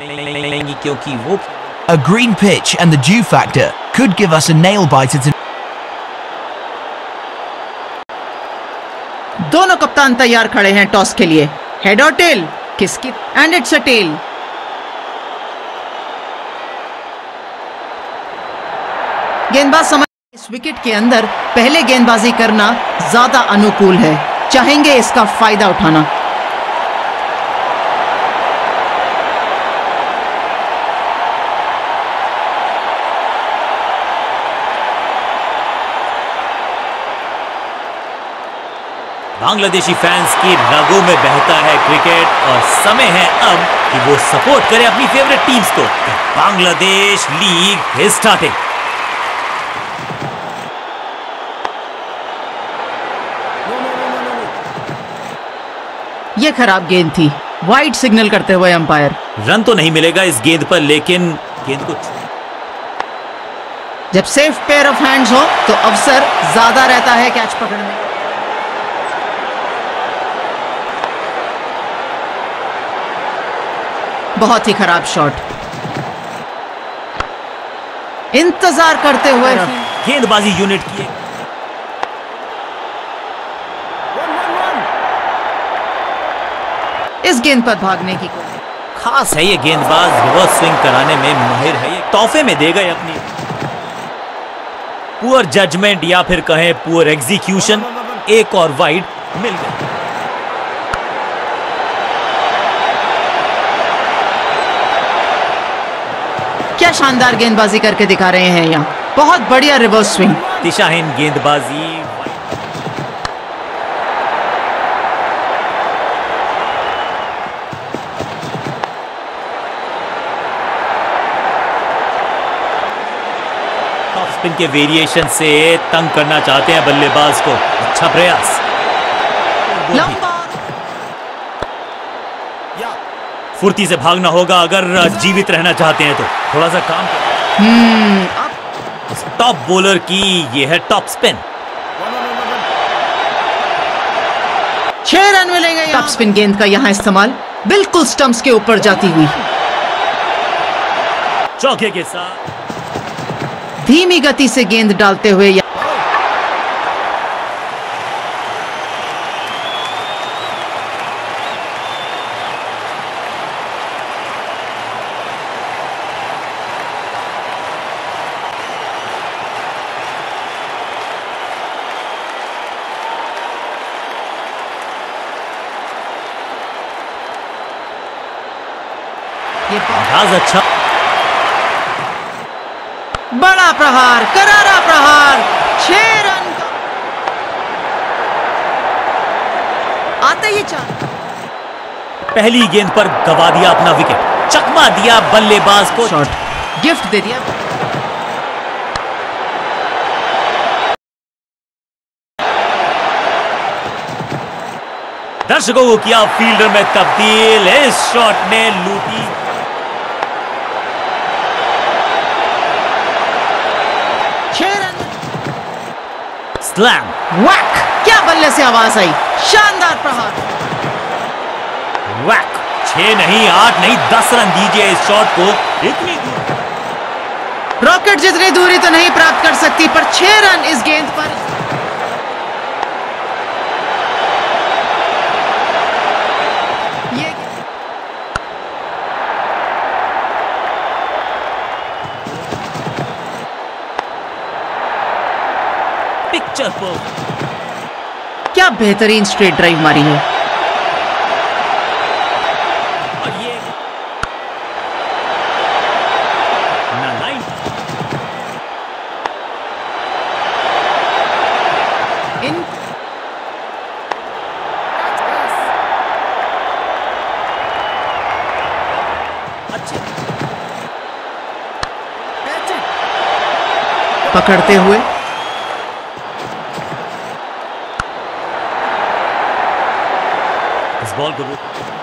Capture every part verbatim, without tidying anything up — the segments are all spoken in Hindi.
क्योंकि वो A green pitch and the dew factor could give us a nail biter to... दोनों कप्तान तैयार खड़े हैं टॉस के लिए। हेड और टेल, किसकी? And it's a tail. गेंदबाज समझ इस विकेट के अंदर पहले गेंदबाजी करना ज्यादा अनुकूल है, चाहेंगे इसका फायदा उठाना। बांग्लादेशी फैंस की रगों में बहता है क्रिकेट और समय है अब कि वो सपोर्ट करे अपनी फेवरेट टीम्स को। Bangladesh league is starting. ये खराब गेंद थी, वाइड सिग्नल करते हुए अंपायर। रन तो नहीं मिलेगा इस गेंद पर, लेकिन गेंद को जब सेफ पेयर ऑफ हैंड्स हो तो अवसर ज्यादा रहता है कैच पकड़ने का। बहुत ही खराब शॉट। इंतजार करते हुए गेंदबाजी यूनिट की इस गेंद पर भागने की कोशिश। खास है ये गेंदबाज, रिवर्स स्विंग कराने में माहिर है। ये तोहफे में दे गए अपनी पुअर जजमेंट या फिर कहें पुअर एग्जीक्यूशन। एक और वाइड मिल गया। क्या शानदार गेंदबाजी करके दिखा रहे हैं यहाँ, बहुत बढ़िया रिवर्स स्विंग। दिशाहीन गेंदबाजी। टॉप स्पिन के वेरिएशन से तंग करना चाहते हैं बल्लेबाज को। अच्छा प्रयास। लंबा फुर्ती से भागना होगा अगर जीवित रहना चाहते हैं तो। थोड़ा सा काम हम्म टॉप बॉलर की ये है टॉप स्पिन। छह रन मिलेंगे। टॉप स्पिन गेंद का यहां इस्तेमाल बिल्कुल स्टंप्स के ऊपर जाती हुई। चौके के साथ धीमी गति से गेंद डालते हुए अंदाज अच्छा। बड़ा प्रहार, करारा प्रहार, छह रन का आते ही चार। पहली गेंद पर गवा दिया अपना विकेट, चकमा दिया बल्लेबाज को। शॉट गिफ्ट दे दिया। दर्शकों को किया फील्डर में तब्दील। इस शॉट ने लूटी। छह रन। स्लैम, वैक, क्या बल्ले से आवाज आई। शानदार प्रहार। वैक। छह नहीं, आठ नहीं, दस रन दीजिए इस शॉट को। इतनी दूर रॉकेट जितनी दूरी तो नहीं प्राप्त कर सकती, पर छह रन इस गेंद पर। पिक्चर पर क्या बेहतरीन स्ट्रेट ड्राइव मारी है। और ये ना लाइन। इन अच्छे पकड़ते हुए इस बॉल को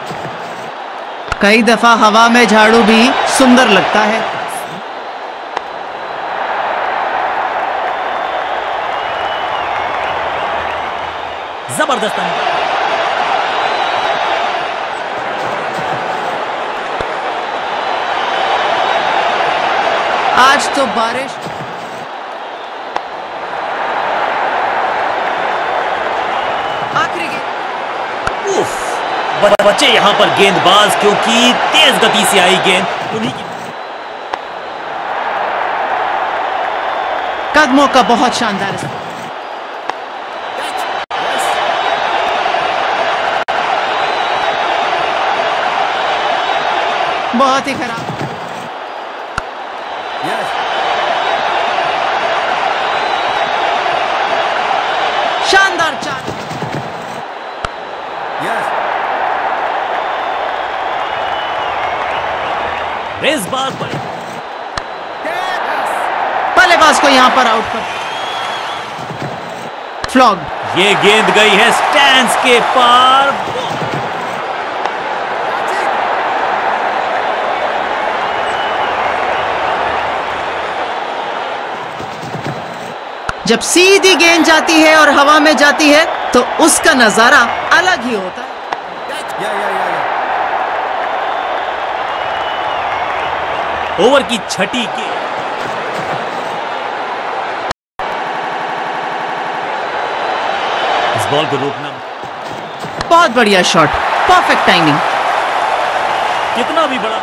कई दफा हवा में झाड़ू भी सुंदर लगता है। जबरदस्त। आज तो बारिश। आखिरी गेंद। उफ, ब- बचे यहां पर गेंदबाज, क्योंकि तेज गति से आई गेंद उन्हीं की। कदमों का बहुत शानदार इस्तेमाल। बहुत ही खराब। शानदार चाल। रेस बार पर बल्लेबाज को यहां पर आउट कर फ्लॉग। ये गेंद गई है स्टैंड्स के पार। जब सीधी गेंद जाती है और हवा में जाती है तो उसका नजारा अलग ही होता है। ओवर की छठी गेंद। इस बॉल को रोकना। बहुत बढ़िया शॉट, परफेक्ट टाइमिंग। कितना भी बड़ा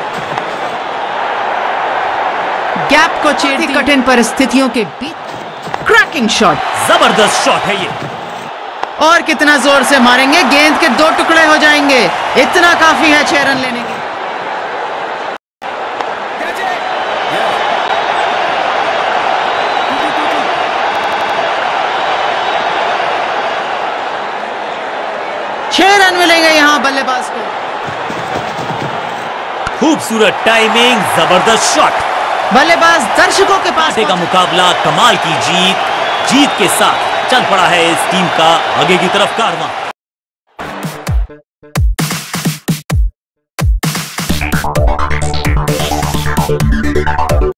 गैप को छेड़ती कठिन परिस्थितियों के बीच क्रैकिंग शॉट। जबरदस्त शॉट है ये। और कितना जोर से मारेंगे, गेंद के दो टुकड़े हो जाएंगे। इतना काफी है छह रन लेने के। छह रन मिलेंगे यहां बल्लेबाज को। खूबसूरत टाइमिंग, जबरदस्त शॉट। बल्लेबाज दर्शकों के पास का मुकाबला, कमाल की जीत। जीत के साथ चल पड़ा है इस टीम का आगे की तरफ कारवां।